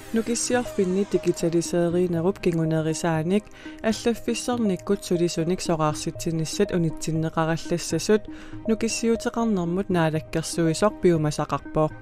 Nukisiorfinni digitaliseriinerup kingunerisaanik аллаффиссорниккут сулисуник сораарситсинissat унитсиннеқараллассасут нукиссиутеқарнэрмут наалаккерсуисор пиумасақарпоо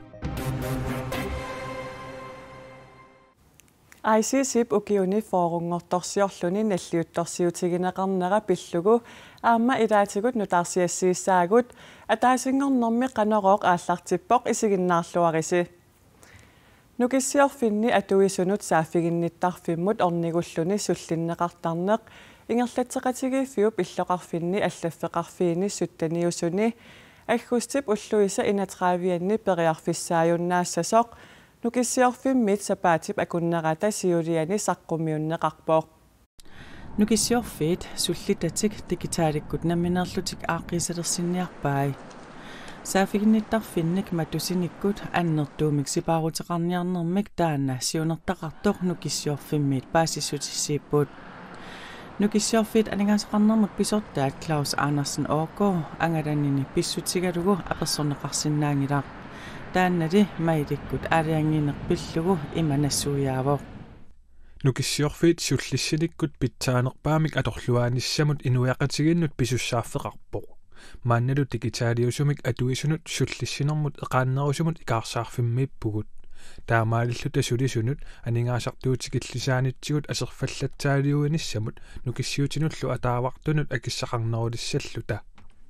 ICCIP ukiuni foorungortorsiorluni nalliuttorsiutigинеқарнера пиллугу аама илаатигут нутаарсиассииссаагут атаасингорнэрми қанерооқ ааллартиппоқ исигиннаарлуариси нукиссиорфинни атуисунут сааффигинниттарфиммут орнигуллуни суллиннеқартарнеқ ингерлатсеқатигииффиуп иллоқарфинни аллаффеқарфиини суттаниусуни аггустип уллуиса инатраавианни периарфиссааюннаассасоқ нукиссиорфиммит сапаатип акуннерата сиулиани саққумиуннеқарпоо нукиссиорфит суллитатик дигитааликкут намминерлутик ааққисалерсинниарпаи саафигинниттарфинник матусиниккут аннертуумик сипаарутеқарниарнэрмик таана сиунертақартоқ нукиссиорфиммит паасиссутиссииппут нукиссиорфит анингаасеқарнэрмут писортаат Клаус Анерсен Ågaard ангаланини писсутигалугу аперсорнеқарсинаангилаа тааннали маиликкут алиангинерпиллугу иманассуяавоо нукиссиорфит суллиссиниккут питсаанерпаамик аторлуааниссамут инуяқатигиннут писуссааффеқарпоқ маанналу дигитаалиусумик атуисунут суллиссинермут эқааннерусумут икаарсаарфиммииппугут таамаалиллута сулисунут анингаасартуутикиллисаанитсигут асерфаллатсаалиуиниссамут нукиссиутинуллу атаавартунут акиссақарнерулиссаллута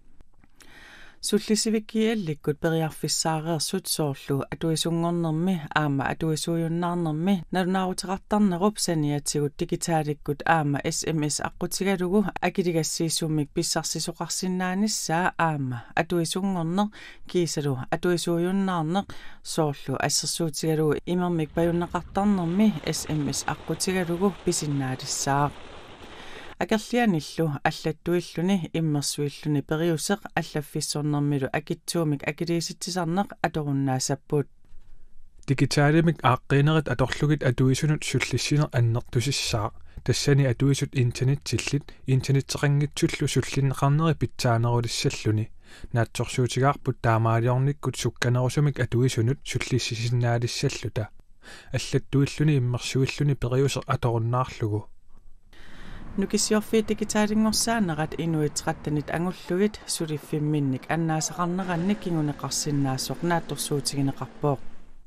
суллисивиккиалликкут периарфиссаареерсут соорлу атуисунгорнэрми аама атуисуйуннаарнэрми налунаарутеқартарнеруп саниатсигут дигитааликкут аама SMS аққутигалугу акилигассииссууммик писсарсисоқарсинааниссаа аама атуисунгорнер кисалу атуисуйуннаарнеқ соорлу ассерсуутигалугу имермик паюннеқартарнэрми SMS аққутигалугу писиннаалиссаа акерлианиллу аллаттуиллуни иммерсуиллуни периусеқ аллаффиссорнэрмилу акитсуумик акилиситсисарнеқ аторуннаасаппут дигитаалимик ааққинерит аторлугит атуисунут суллиссинер аннертусиссаа тассани атуисут интернеттиллит интернеттеқангитсуллу суллиннеқарнери питсаанерулиссаллуни наатсорсуутигаарпут таамаалиорниккут сукканерусумик атуисунут суллиссисиннаалиссаллута аллаттуиллуни иммерсуиллуни периусеқ аторуннаарлугу нукиссиорфит дигитаалингорсаанерат инуитеқаттанит ангуллугит сулиффимминник аннаасақарнеранник кингунеқарсиннаассоқ наатторсуутигинеқарпоо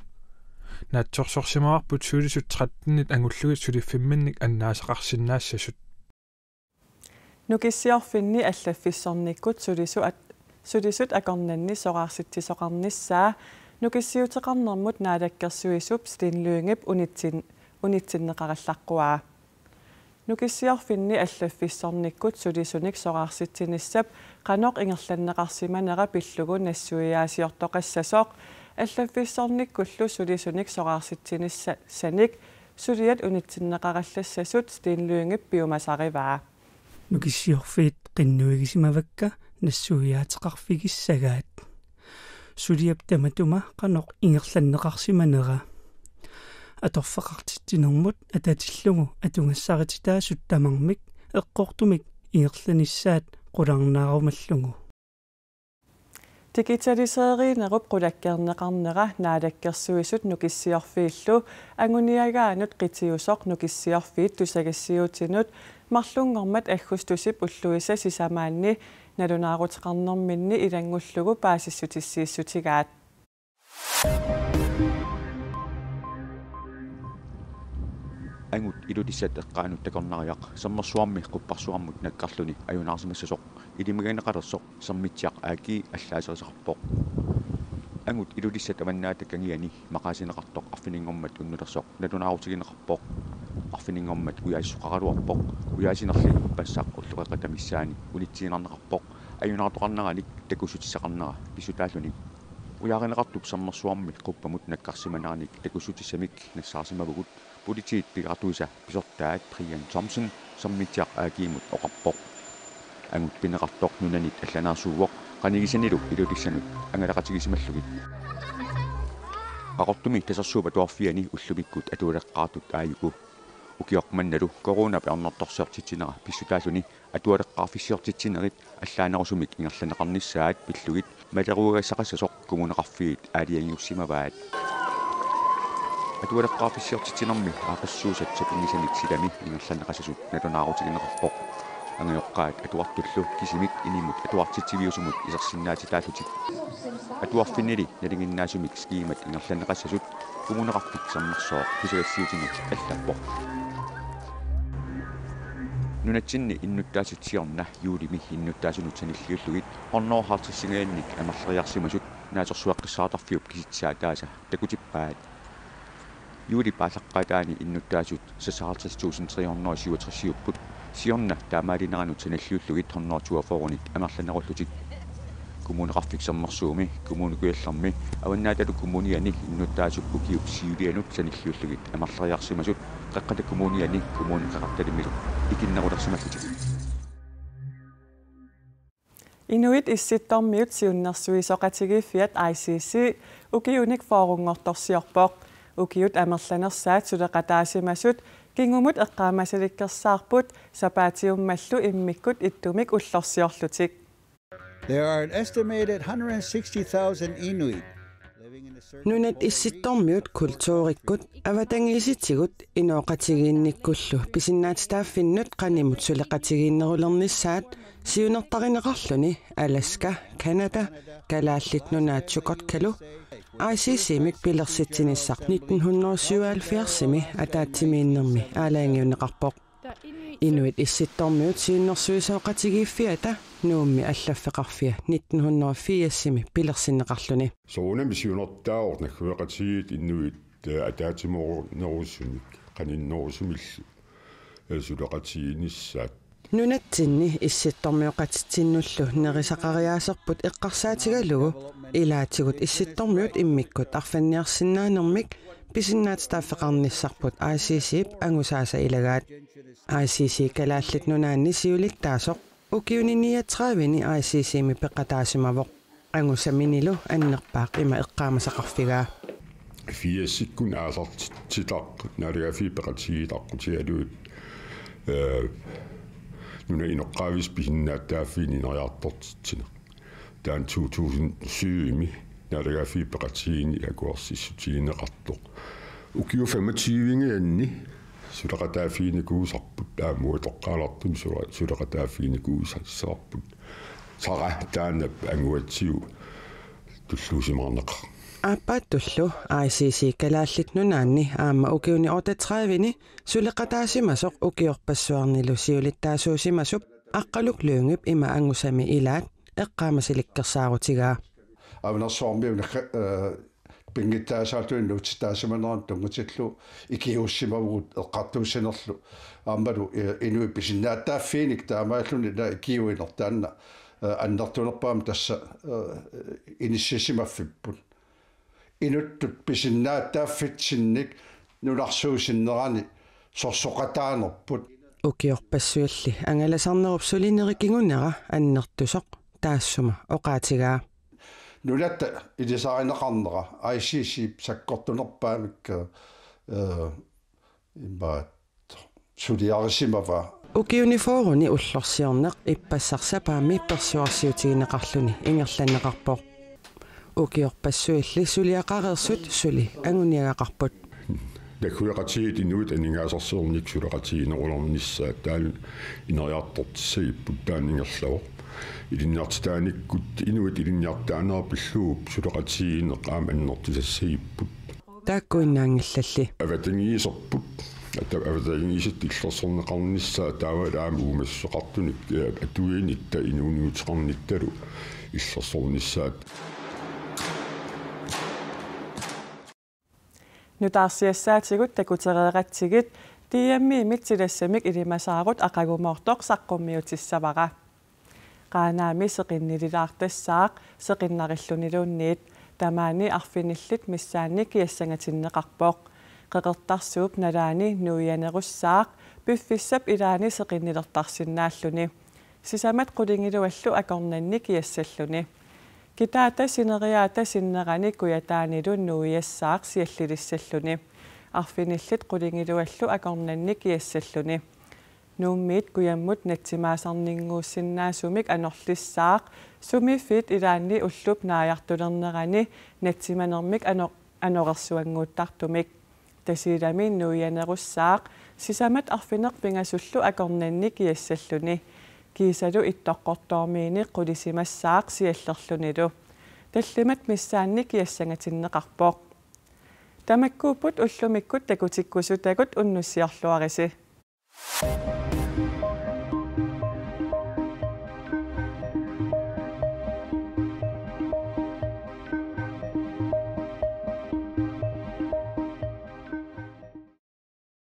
наатсорсорсимаварпут сулисут 13-нит ангуллугит сулиффимминник аннаасақарсиннаассасут нукиссиорфинни аллаффиссорниккут сулисут акорнанни сораарситсисоқарниссаа нукиссиутеқарнэрмут наалаккерсуисуп стинлуингип унитсиннеқараллаққуаа нукиссиорфинни аллаффиссорниккут сулисуник сораарситсиниссап қаноқ ингерланнеқарсиманера пиллугу нассуиаасиортоқассасоқ аллаффиссорниккуллу сулисуник сораарситсиниссаник сулиат унитсиннеқараллассасут стинлуингип пиумасариваа нукиссиорфит қиннуигисимавакка нассуиаатеқарфигиссагаат сулиап таматума қаноқ ингерланнеқарсиманера аторфеқартитсинермут ататиллугу атунгассарититаасут тамармик эққортумик ингерланиссаат қуларнаарумаллугу дигиталисериинеруп қулаккернеқарнера наалаккерсуисут нукиссиорфииллу ангуниагаанут қитиусоқ нукиссиорфиит тусагассиутинут марлунгормат аггустусип уллуиса сисамаанни налунаарутеқарнэрминни илангуллугу паасиссутиссииссутигаат ангут илудиссат эққаанут такорнариақ саммерсуарми қуппарсуармут наккарлуни аюнаарсимассасоқ илимагинеқалерсоқ саммитсиақ ааки аллаасерисақарпоқ ангут илудиссат аманнаатаккангиани мақаасинеқартоқ арфинингормат уннулерсоқ налунаарутигинеқарпоқ арфинингормат уяассуқаралуарпоқ уяасинерли пассаақ уллуқеқатамиссаани улитсиинарнеқарпоқ аюнаартоқарнералик такусутиссақарнера писутааллуни уяаринеқартуп саммерсуарми қуппамут наккарсиманааник такусутиссамик нассаарсимавгут политиит пигартуиса писортаат Brian Thomsen саммитсиақ аакиимут оқарпоқ ангут пинеқартоқ нунанит алланаарсууоқ qanigisiниlu илулиссанут ангалақатигисималлугит ақортуми тасерсууба туарфиани уллумиккут атуалеққаартут ааюку укиоқманналу корона пеарнерторсиортитсинера писсутааллуни атуалеққарфиссиортитсинерит аллаанерусумик ингерланеқарниссаат пиллугит малеругассақассасоқ кумунеқарфиит аалиангиуссимаваат атуалеққарфиссиортитинэрми аақассуусатсап инисамик силами ингерланеқасасут налунаарутигинеқарпоқ ангиоққаат атуартуллу кисимик инимут атуартитсивиусумут исерсиннаати тааллутик атуарфиннили налингиннаасумик скиимат ингерланеқасасут кумунеқарфик саммерсоо писагассиутини аллаппоқ нунатсинни иннуттаасутсиорна юулими иннуттаасунутсаниллиуллугит орноохаартиссингаанник амерлериарсимасут наасерсуаққиссаатарфиуп киситсаа тааса такутиппаат юули паалаққатаани иннуттаасут сасаартистуусинтриорнерисиуатрисиуппут сиорна таамаалинеранутсаналлиуллугит хорнортуафооруник амерланеруллутик кумунеқарфиксермерсууми кумунукуялларми аваннааталу кумуниани иннуттаасуппу киуп сиулианут саниллиуллугит амерлериарсимасут қаққата кумуниани кумунеқарталимилу икиннерулерсималлутик Inuit issittormiut siunnersuisoqatigiffiat ICC ukiunik fooruнгortorsiorpoq ukiut amerlanersaat suleqataasimasut kingumut eqqaamasalikkersaarput sapaatiummallu immikkut ittumik ullorsiorlutik. There are an estimated 160,000 Inuit. Nunat issittormiut kultuurikkut avatangiisitigut inooqatigiinnikkullu pisinnaatstaaffinnut qanimut suleqatigiinnerulernissaat siunertarineqarluni Alaska, Canada, kalaallit-nunaatsukortkalu ICC-mik pilersitsinissaq 1977-mi ataatsimiinnermi aalaangiuneqarpoq Inuit issittormiut siunnersuisooqatigiiffiata nuummi allafeqarfia 1980-mi pilersinneqarluni soonami siunertaaornaggueqatigiit Inuit ataatimorunerussunik qaninnerusumillu suleqatigiinissaat nunatsinni issittormiuqatitsinullu nerisaqariaaserput eqqarsaatigalugu ilaatigut issittormiut immikkut arfanniarsinnaanermik pisinnaatstaaffeqarnissarput ICC angusaasa ilagaat ICC kalaallit nunaanni siulittaasoq ukiuniniatraavini ICC-mi peqqataasimaavoq angusaminilu annerpaaq ima eqqaamasaqarfigaa fiassikkun aasartitaq naaligafi peqatigiitaqutigaluut nuna inoqqaavis pisinnaаттааффиининериарторtitsina taan 2007-mi naaligafi peqatigiini akuarsissutigineqartoq ukiu 25-ngianni suleqataafiinikuusarput aamuatoqqaalartum suleqataafiinikuusassarput sara taanap anguatsiu tulluusimarneqa Appattullu ICC kalaallit nunaanni aamma ukiuni 38-ni suleqataasimasoq ukiorpassuarnilu siulittaasuusimasup aqqaluk luungip ima angusami ilaat eqqaamasilikkersaarutigaa авнерсуармиуна пингиттаасаалтуиннуутитаасиманеран тунгутиллу икиуссимавгут эққартууссинерлу аамалу инуи писиннааттааффииник таамааллуни на икиуинертаанна аннертунерпаам тасса иниссисимаффиппут инуттут писиннааттааффитсинник нуларсуусиннерани сорсоқатаанерпут укиорпассуалли ангаласарнеруп сулинерикигунера аннертусоқ таассума оqaatigaa нулатта илисаринеқарнера ICC саккортунерпаамик имбаат сулиарисимава укиунифооруни уллорсиорнеқ иппассарсапаами персуарсиутигинеқарлуни ингерланнеқарпоқ укиорпассуилли сулиақареерсут сули ангуниагақарпут накуяқатигит инуит анингаасарсуерник сулеқатигинерулернissaа таал инериартортиссагиппут тааннингерлавоқ илинниартитааниккут инуит илинниартаанерпиллууп сулеқатигинеқаам аннертисассагиппут тааккуиннаангиллалли аватангиисерпут аватангиисит иллерсорнеқарнissaа таавалаам уумассоқартуник атуиинитта инуниутеқарнитталу иллерсорнissaат нутаарсиассаатигут такутереератсигит тиаммиимит силассамик илимасаарут ақагумоортоқ саққуммиутиссавара qaaнаами сеқиннилилаартассаақ сеқиннариллунилуунниит тамаани арфиниллит миссаанни киассангатиннеқарпоқ қеқертарсууп налаани нуиянеруссаақ пиффиссап илаани сеқиннилертарсиннааллуни сисамат қулингилуаллу акорнанни киассаллуни китаата синериаата синнерани куятаанилун нуиассаақ сиаллилиссаллуни арфиниллит қулингилуаллу акорнанни киассаллуни нууммит куяммут натсимаасарнингууссиннаасумик анерлиссаақ сумиффит илаанни уллуп нааяртулернерани натсиманермик анорерсуангууттартумик Tasiilamiin nuianerussaaq sisamat arfineq pingasullu akornanni kiassalluni. Kiisalu ittoqqortoormiini qulisimassaaq siallerlunilu. Tallimat missaanni kiassangatinneqarpoq. Tamakkuuput ullumikkut takutikkusutakut unnussiarluarisi.